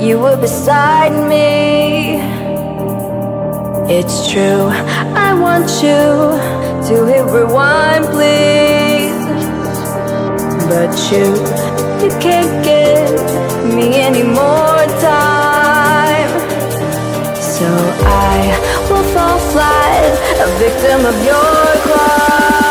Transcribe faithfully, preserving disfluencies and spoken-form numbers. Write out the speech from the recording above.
you were beside me. It's true, I want you to hit rewind, please. But you, you can't give me any more time. So I will fall flat, a victim of your crime.